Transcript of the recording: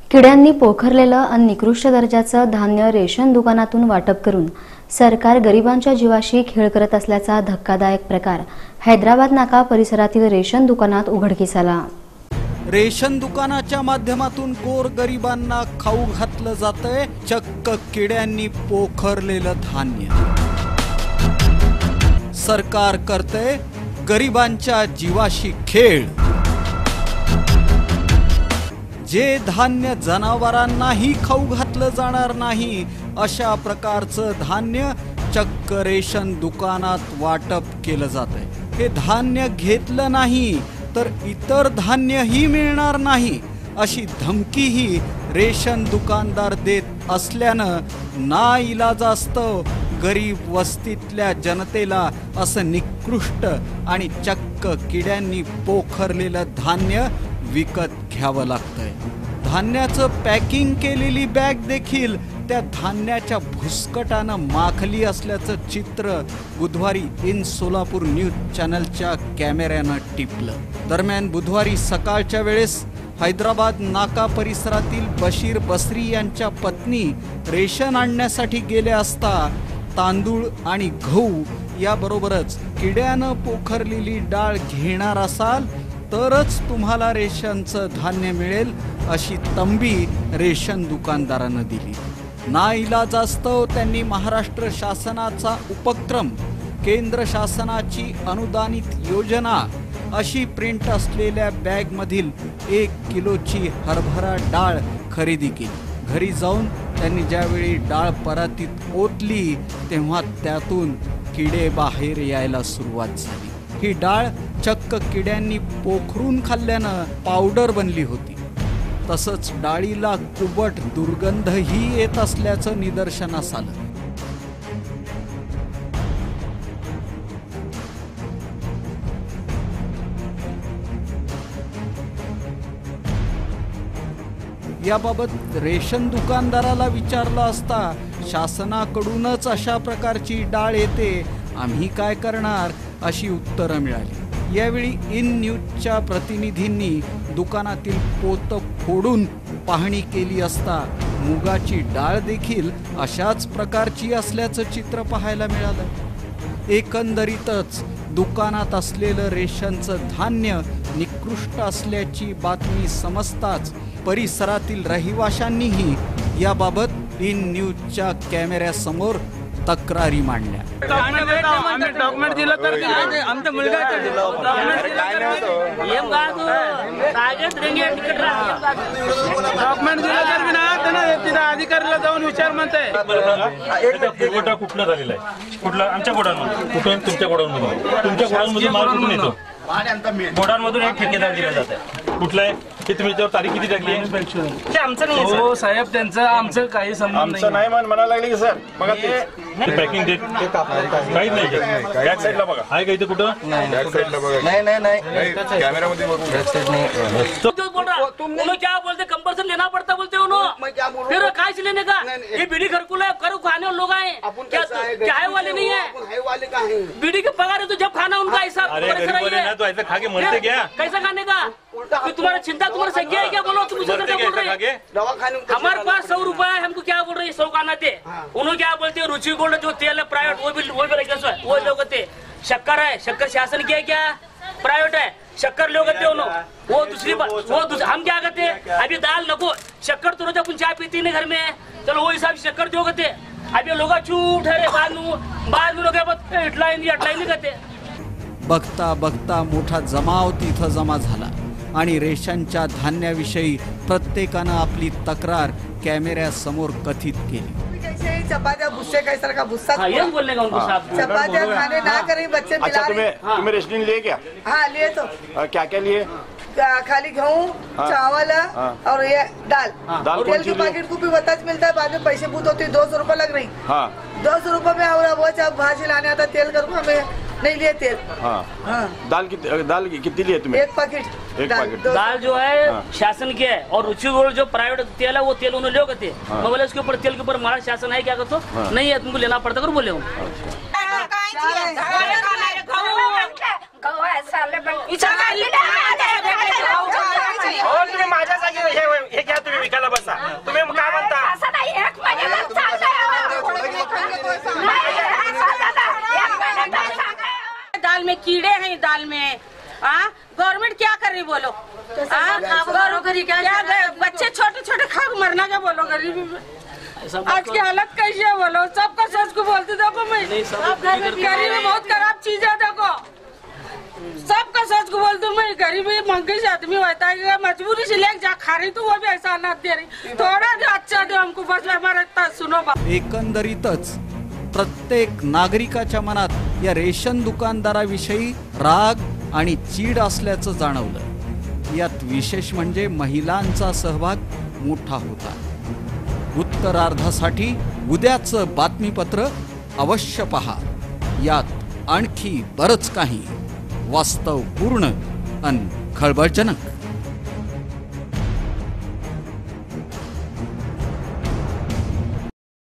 किड्यांनी पोखरलेलं आणि निकृष्ट दर्जाचं धान्य रेशन दुकानातून वाटप करून सरकार गरिबांच्या जीवाशी खेळ करत असल्याचा धक्कादायक प्रकार हैदराबाद नाका परिसरातील रेशन दुकानात उघडकीस आला। रेशन दुकानाच्या माध्यमातून गोरगरिबांना खाऊ घातलं जातंय चक्क किड्यांनी पोखरलेलं धान्य। सरकार करतंय गरिबांच्या जीवाशी खेळ। जे धान्य जनावरांनाही खाऊ घातलं जाणार नाही अशा प्रकारचं धान्य चक्क रेशन दुकानात वाटप केलं जातंय। हे धान्य घेतलं नाही तर इतर धान्यही मिळणार नाही अशी धमकीही रेशन दुकानदार देत असल्यानं नाइलाजास्तव गरीब वस्तीतल्या जनतेला असं निकृष्ट आणि चक्क किड्यांनी पोखरलेलं धान्य विकत घ्यावं लागतंय। धान्याचं पॅकिंग केलेली बॅग देखील त्या धान्याच्या भुसकटानं माखली असल्याचं चित्र बुधवारी इन सोलापूर न्यूज चॅनलच्या कॅमेऱ्यानं टिपलं। दरम्यान बुधवारी सकाळच्या वेळेस हैदराबाद नाका परिसरातील बशीर बसरी यांच्या पत्नी रेशन आणण्यासाठी गेले असता तांदूळ आणि गहू याबरोबरच किड्यानं पोखरलेली डाळ घेणार असाल तरच तुम्हाला रेशनचं धान्य मिळेल अशी तंबी रेशन दुकानदारानं दिली। नाइलाजास्तव त्यांनी महाराष्ट्र शासनाचा उपक्रम, केंद्र शासनाची अनुदानित योजना अशी प्रिंट असलेल्या बॅगमधील 1 किलोची हरभरा डाळ खरेदी केली। घरी जाऊन त्यांनी ज्यावेळी डाळ परातीत ओतली तेव्हा त्यातून किडे बाहेर यायला सुरुवात झाली। ही डाळ चक्क किड्यांनी पोखरून खाल्ल्यानं पावडर बनली होती। तसंच डाळीला कुबट दुर्गंधही येत असल्याचं निदर्शनास आलं। याबाबत रेशन दुकानदाराला विचारलं असता शासनाकडूनच अशा प्रकारची डाळ येते, आम्ही काय करणार अशी उत्तरं मिळाली। यावेळी इन न्यूजच्या प्रतिनिधींनी दुकानातील पोतं फोडून पाहणी केली असता मुगाची डाळ देखील अशाच प्रकारची असल्याचं चित्र पाहायला मिळालं। एकंदरीतच दुकानात असलेलं रेशनचं धान्य निकृष्ट असल्याची बातमी समजताच परिसरातील रहिवाशांनीही याबाबत इन न्यूजच्या कॅमेऱ्यासमोर तक्रारी मांडल्या। डॉक्युमेंट दिलं तर आमच्या मुलगा डॉक्युमेंट दिलं तर ना अधिकाऱ्याला जाऊन विचार म्हणताय पुरवठा कुठला झालेला आहे, कुठला आमच्या गोडाऊनमधून, कुठून तुमच्या गोडाऊनमधून, तुमच्या गोडाऊनमधून माल कुठून येतो, गोडाऊनमधून एक ठेकेदार दिला जात आहे। कुठला आहे ते तुम्ही त्यावर तारीख किती टाकली आहे? आमचं नाही हो साहेब, त्यांचं आमचं काही संबंध नाही म्हणायला लागले की सर बघा ते पॅकिंग डेट काहीच नाही। बॅक साईडला बघा आहे का इथे कुठं? बॅक साईडला बघा। नाही कॅमेरामध्ये उन्होंने क्या बोलते कंपल्सन लेना पड़ता बोलते उन्होंने, फिर काय से लेने का? ये बीड़ी घरकुल है, करो खाने वाले लोग आए क्या है वाले नहीं है, बीड़ी के पगार है तो जब खाना उनका हिसाब तो ऐसा खा के मरते क्या? कैसा खाने का? तुम्हारा चिंता तुम्हारा संज्ञा है क्या? बोलो तुम बोल रहे हमारे पास 100 रुपए है, हमको क्या बोल रहे हैं 100 का आते। उन्होंने क्या बोलते हैं रुचि गोल्ड जो तेल है प्राइवेट वो भी वो लोग शक्कर है, शक्कर शासन की है क्या? प्राइवेट है, शक्कर लोग वो दूसरी हम क्या कहते हैं अभी दाल नको शक्कर तो रोज अपन चाय पीती नहीं घर में, चलो वो हिसाब से शक्कर जो कहते अभी लोग चूप ठहरे बाद में लोग इटला नहीं कहते। बघता बघता मोठा जमाव तिथं जमा झाला आणि रेशनच्या धान्याविषयी प्रत्येकानं आपली तक्रार कॅमेऱ्यासमोर कथित केली। जैसे चपातियाँ भुस्से का इस तरह का भुस्सा बोलने का उनको साहब चपातियाँ खाने ना करें बच्चे मिला रहे। तुम्हें रेशनिंग लिए क्या? हाँ लिए तो क्या क्या लिए? खाली गेहूँ, चावल और ये दाल। तेल के पैकेट को भी बताच मिलता है, बाद में पैसे बूथ होते 200 रुपए लग रही। 200 रुपए में और वो जब भाजी लाने आता तेल करूँ हमें नहीं लिए तेल। दाल कितनी लिए तुम्हें? 1 पैकेट दाल जो है शासन की है और रुचि गोल्ड जो प्राइवेट तेल है वो तेल उन्होंने लोग थे। मैं बोले उसके ऊपर तेल के ऊपर महाराष्ट्र शासन है क्या करते नहीं है, तुमको लेना पड़ता कर बोले तुम्ही माझ्या जागी हे घ्या, तुम्ही विकायला बसा। लोग मरना क्या बोलो गरीबी में। आज की हालत कैसी है बोलो, सबका सच को बोलते देखो मैं गरीबी बहुत खराब चीज है। देखो सबका सच को बोलती हूँ मैं, गरीबी महंगी से आदमी होता है, मजबूरी से लेके जा खा रही तो वो भी ऐसा अनाज दे रही, थोड़ा भी अच्छा दे हमको बस हमारा सुनो बात। एकंदरीतच प्रत्येक नागरिकाच्या मनात या रेशन दुकानदाराविषयी राग आणि चीड असल्याचं जाणवलं। यात विशेष म्हणजे महिलांचा सहभाग मोठा होता। उत्तरार्धासाठी उद्याचं बातमीपत्र अवश्य पहा, यात आणखी बरंच काही वास्तवपूर्ण अन खळबळजनक